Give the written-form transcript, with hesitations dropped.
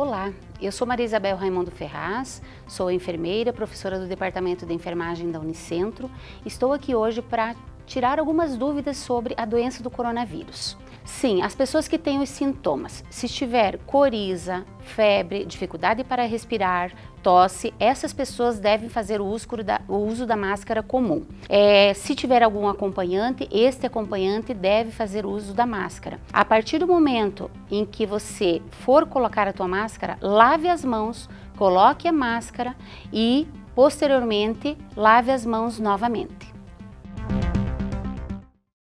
Olá, eu sou Maria Isabel Raimundo Ferraz, sou enfermeira, professora do Departamento de Enfermagem da Unicentro. Estou aqui hoje para tirar algumas dúvidas sobre a doença do coronavírus. Sim, as pessoas que têm os sintomas, se tiver coriza, febre, dificuldade para respirar, tosse, essas pessoas devem fazer o uso da máscara comum. Se tiver algum acompanhante, este acompanhante deve fazer o uso da máscara. A partir do momento em que você for colocar a tua máscara, lave as mãos, coloque a máscara e posteriormente lave as mãos novamente.